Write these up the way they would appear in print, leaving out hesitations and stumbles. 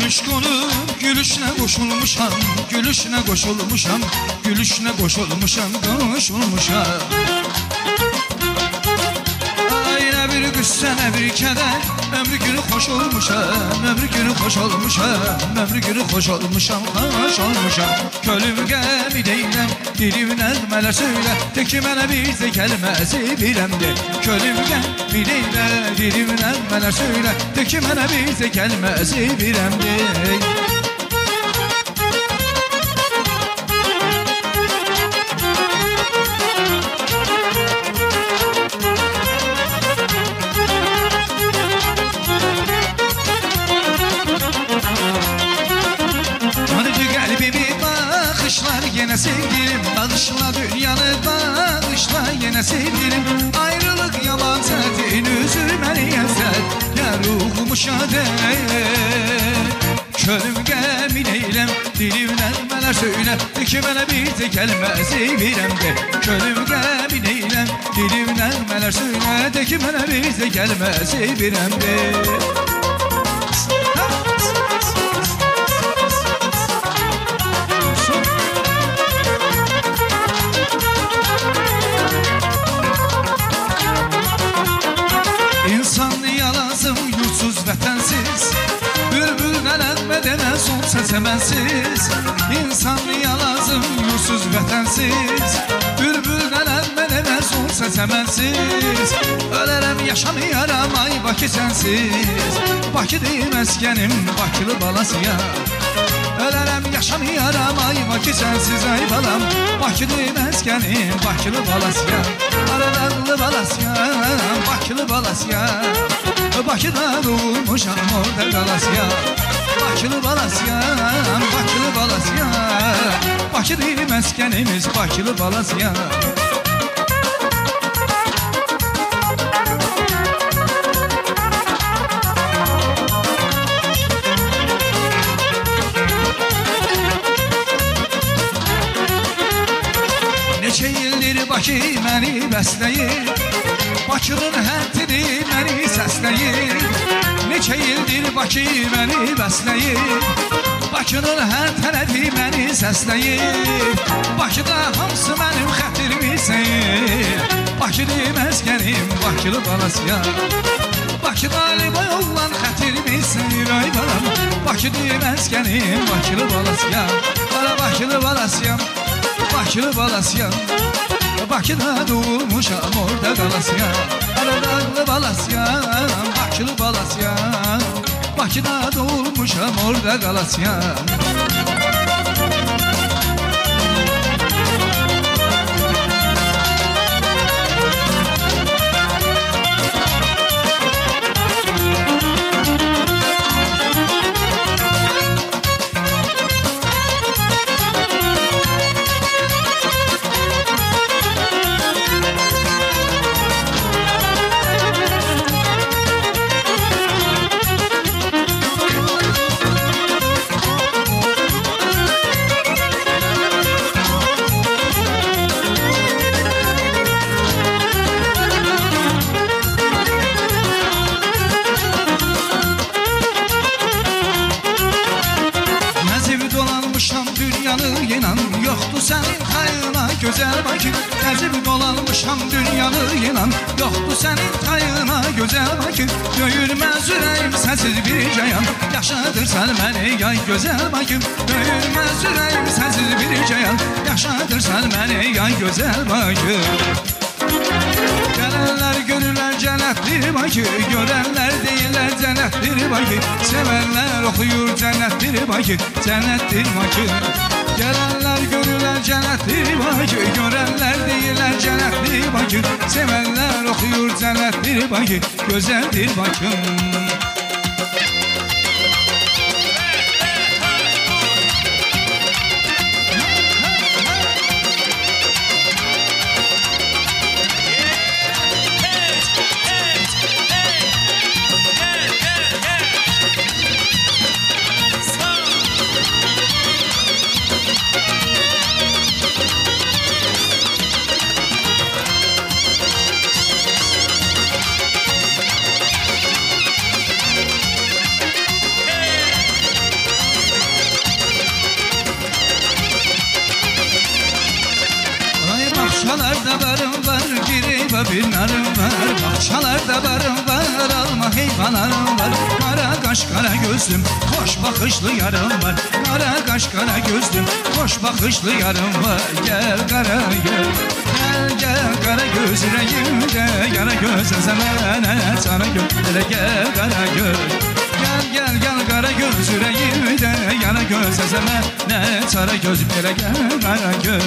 Coşkunum gülüşüne koşulmuşam, gülüşüne koşulmuşam, gülüşüne koşulmuşam, koşulmuşam. Ayna bir qüssə, nə bir kədər, ömrü günü xoş olmuşam, ömrü günü xoş olmuşam, ömrü günü xoş olmuşam, xoş olmuşam. Kölüm qəmi deyiləm, dilim nəğmələr söylə, de ki mənə bizə gəlməsi biləmdir. Kölüm qəmi deyiləm, dilim nəğmələr söylə, de ki mənə bizə gəlməsi biləmdir. Yine sevgilim, bağışla dünyanı, bağışla yine sevgilim. Ayrılık yalan zaten, üzülmeni yeter, ya ruhumu şad et. Körüm gəmin eyləm, dilim nəğmələr söylə, de ki mənə bizə gəlməsi biləmdir. Körüm gəmin eyləm, dilim nəğmələr söylə, de ki mənə bizə gəlməsi biləmdir. Vətənsiz, bülbüllə nəğmə denən son səsə mənsiz. İnsanlıya lazım yursuz vətənsiz, bülbüllə nəğmə denən son səsə mənsiz. Ölərəm yaşamayaram ay Bakı sənsiz, Bakı deyim məskənim, Bakılı balasıyam. Ölərəm yaşamayaram ay Bakı sənsiz ay balam, Bakı deyim məskənim, Bakılı balasıyam. Aradağlı balasıyam, Bakılı balasıyam. Bakıda doğulmuşam, orada qalasıyam. Bakılı balasıyam, Bakılı balasıyam. Bakı deyil məskənimiz, Bakılı balasıyam. Neçə ildir Bakı məni bəsləyir, Bakının həddini məni səsləyir. Neçə ildir Bakı məni bəsləyir, Bakının hər tərəfi məni səsləyir. Bakıda hamısı mənim xətirimi seyir, Bakıdır məskənim, Bakılı balasıyam. Bakıda liboy olan xətirimi seyir ay balam, Bakıdır məskənim, Bakılı balasıyam. Bana Bakılı balasıyam, Bakılı balasıyam. Bakıda doğulmuşam, orada qalasıyam. Aradağlı balasıyam, Bakılı balasıyam. Bakıda doğulmuşam, orada qalasıyam. Yoxdur sənin tayına gözəl Bakı, Təzib dolanmışam dünyanı inan. Yoxdur sənin tayına gözəl Bakı, döyülməz ürəyim sənsiz bir cəyam. Yaşadırsan məni yay gözəl Bakı, döyülməz ürəyim sənsiz bir cəyam. Yaşadırsan məni yay gözəl Bakı. Gələnlər görürlər cənnətdir Bakı, görənlər deyirlər cənnətdir Bakı. Sevənlər oxuyur cənnətdir Bakı, cənnətdir Bakı. Gələnlər görürlər cənnətdir Bakı, görənlər deyirlər cənnətdir Bakı. Sevənlər oxuyur cənnətdir Bakı, gözəldir Bakı. yolda bir narım var, bahçalarda barım var, alma heyvanlarım var. Kara kaş kara gözlüm, hoş bakışlı yarım var. Kara kaş kara gözlüm, hoş bakışlı yarım var. Gel kara gel, gel gel kara göz yüreğimde, kara göz ezemene sana göz, gel kara göz. Gel gel gel kara göz yüreğimde, kara göz ezemene sana göz, gel kara göz.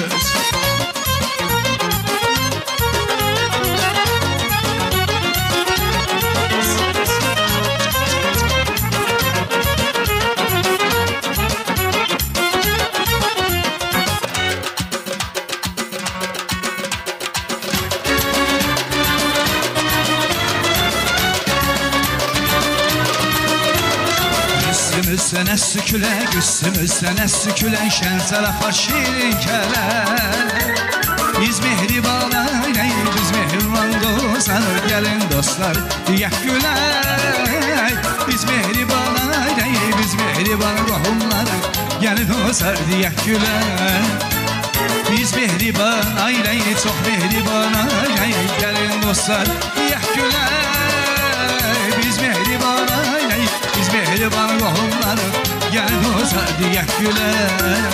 Üstümüzden süküle, üstümüzden süküle, şen tarafa şirin keler. Biz mehriban aileyiz, biz mehriban dostlar, gelin dostlar diyek güler. Biz mehriban aileyiz, biz mehriban ruhumlar, gelin dostlar diyek güler. Biz mehriban aileyiz, çok mehriban aileyiz, gelin dostlar diyek güler. Biz mehriban aileyiz, biz mehriban ruhumlar, gelin dostlar diyek güler.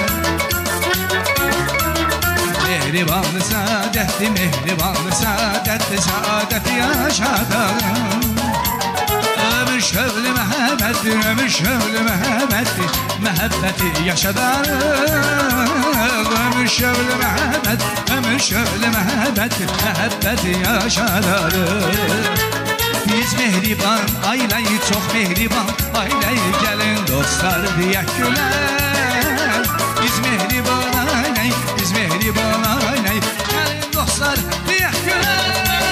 Mehribanlı saadetli, mehribanlı saadetli, saadeti yaşadım. Ömür şövlü mehabbetli, ömür şövlü mehabbetli, mehabbeti yaşadım. Ömür şövlü mehabbet, ömür şövlü mehabbetli, mehabbeti yaşadım. Biz mehriban aileyi, çok mehriban aileyi, gelin dostlar diyek güler. Biz mehriban aileyi, biz mehriban aileyi, gelin dostlar diyek güler.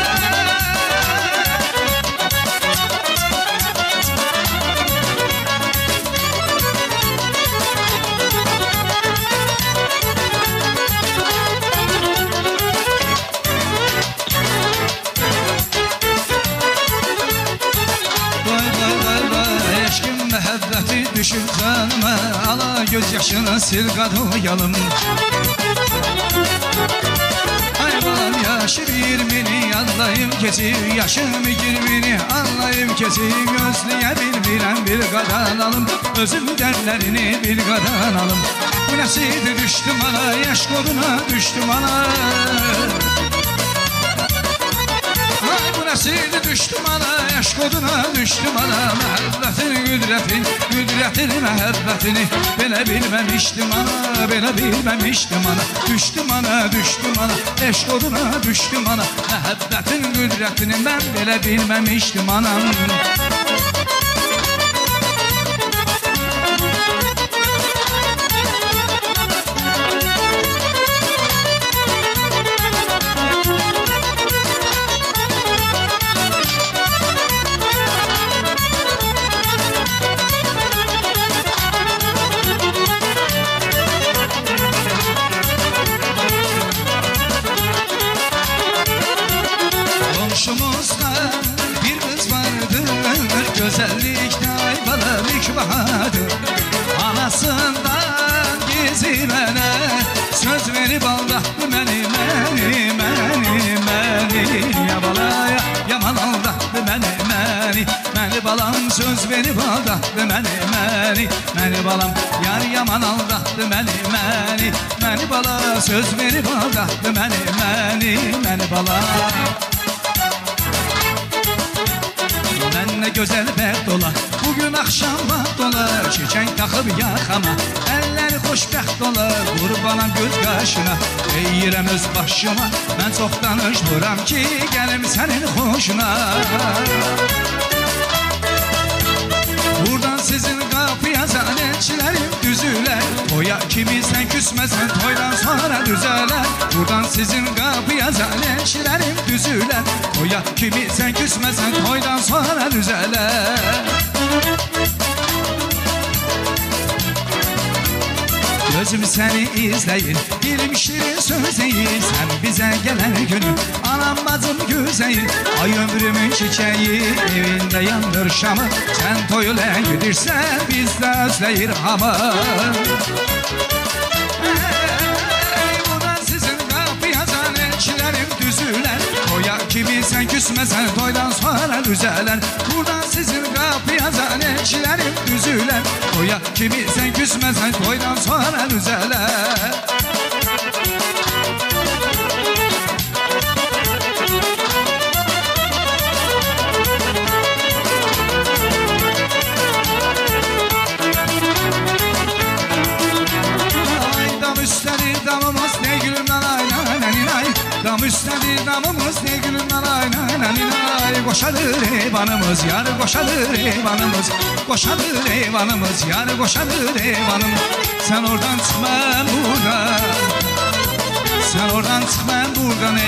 Düşür kanıma, ala gözyaşını sil kadoyalım. Hayvan yaşı birbirini anlayım kesir, yaşım girmini anlayım kesir. Gözleyebilmirem bir kadanalım, özüm derlerini bir kadanalım. Bu nesiydi düştüm ana, yaş koduna düştüm ana. Bu nesiydi düştüm ana, yaş koduna düştüm ana. Mehebbetin güdretin, güdretin mehebbetini bile bilmemiştim ana, bile bilmemiştim ana. Düştüm ana, düştüm ana, yaş koduna düştüm ana. Mehebbetin güdretini ben bile bilmemiştim anam. Komşumuzda bir kız vardır, güzellikte ayvalık bahadır. Anasından gizimene söz verip aldattı beni, ya balaya yaman aldattı beni balam söz verip aldattı beni balam yar yaman aldattı beni bala söz verip aldattı beni bala. Ne güzel bek dolar, bugün akşam bak dolar. Çiçek takıp yakama, elleri hoşbəxt dolar. Qurbanam göz qaşına, deyirəm öz başıma. Mən çox danışmıram ki, gəlim sənin xoşuna. Buradan sizin kapıya zanetçilerim düzüler. Toya kimi sen küsmesen toydan sonra düzeler. Buradan sizin kapıya zanetçilerim düzüler. Toya kimi sen küsmesen toydan sonra düzeler. Gözüm seni izleyir, dilim şirin sözeyir. Sen bize gelen günü, anam bacım güzeyir. Ay ömrümün çiçeği, evinde yandır şamı. Sen toyula gidirsen, biz de özleyir hamı. Buradan sizin kapıya zanetçilerim düzüler. Toya kimi sen küsmesen toydan sonra düzeler. Buradan sizin kapıya zanetçilerim düzüler. Toya kimi sen küsmesen toydan sonra düzeler. Damımız ne gülüm nanay nanay nay. Dam üstədir damımız ne gülüm nanay nanay nay. Koşadır eyvanımız yar koşadır eyvanımız. Koşadır eyvanımız yar koşadır eyvanımız. Sen oradan çık ben buradan. Sen oradan çık ben buradan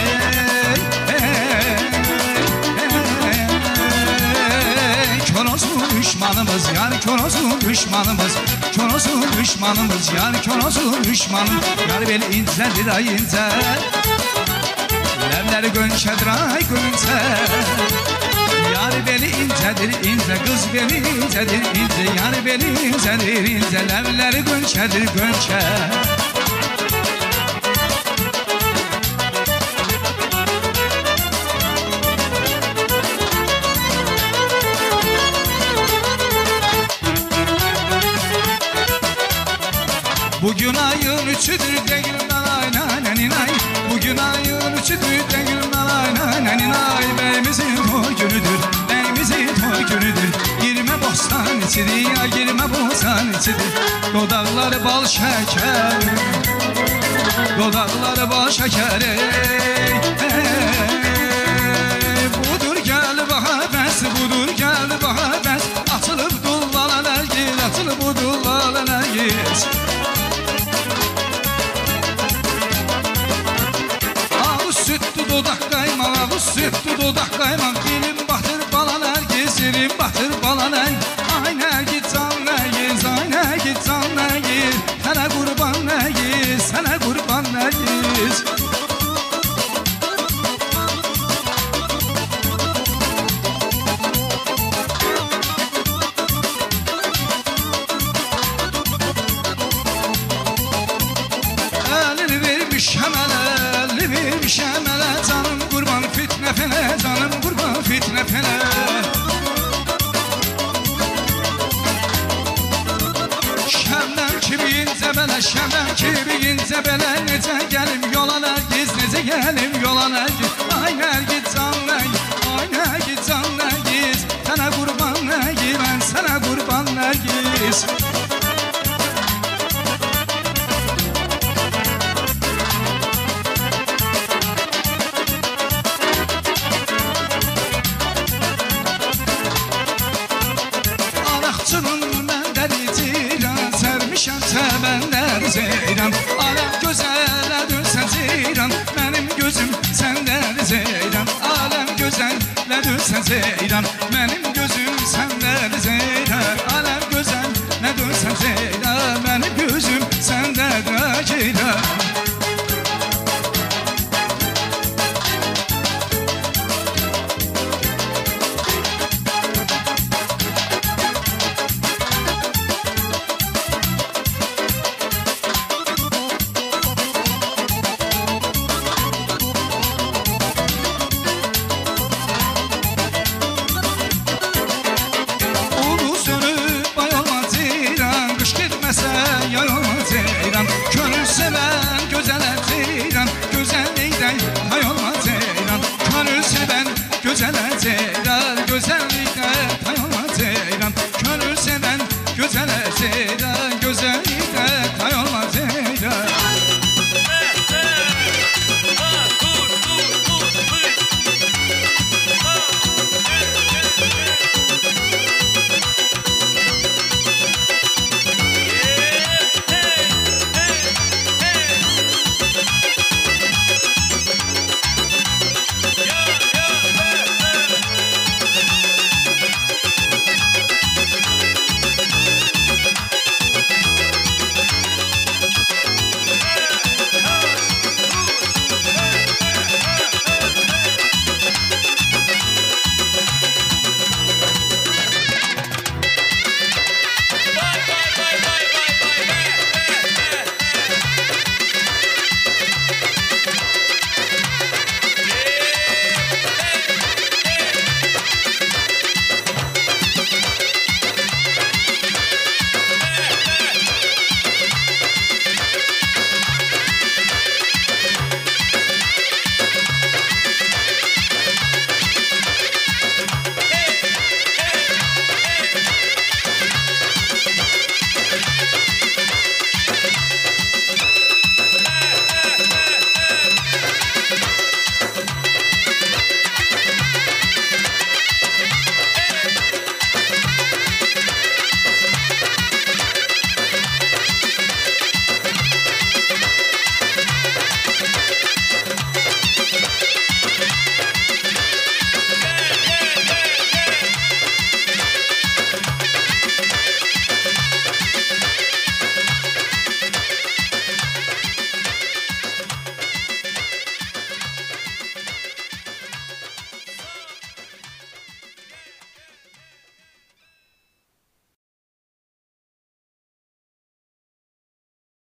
Kör olsun düşmanımız yar kör olsun düşmanımız. Kör olsun düşmanımız yar kör olsun düşmanım. Yar beni incedir ay ince. Levleri gönçedir ay gönçe. Yar beni incedir ince. Kız beni incedir ince. Yar beni incedir ince. Levleri gönçedir gönçe. Bugün ayın üçüdür de gülüm nanay nanay nay. Bugün ayın üçüdür de gülüm nanay nanay nay. Beyimizin toy günüdür, beyimizin toy günüdür. Girme bostan içidir ya girme bostan içidir. Dodakları bal şeker, dodakları bal şeker. Budur gel bahafes, budur gel bahafes. Atılıp dullalar gir, atılıp bu dullalar gir. Sütlü dudak kaymak, ağız sütlü dudak kaymak. Dilim batır balan herkes, dilim batır balan herkes. Ay nergit can nergis, ay nergit can nergis. Sana kurban nergis, sana kurban nergis. Elini vermiş hemen, elini vermiş hemen. Canım kurban fitne fene, canım kurban fitne fene. Şemden kibiyince bele, şemden kibiyince bele. Nece gelim yola nergiz, nece gelim yola nergiz. Ay nergiz can nergiz, ay nergiz can nergiz. Sana kurban nergiz, ben sana kurban nergiz. Səbəndən zeyran, aləm gözələ dönsən zeyran. Mənim gözüm səndən zeyran, aləm gözələ dönsən zeyran. Mənim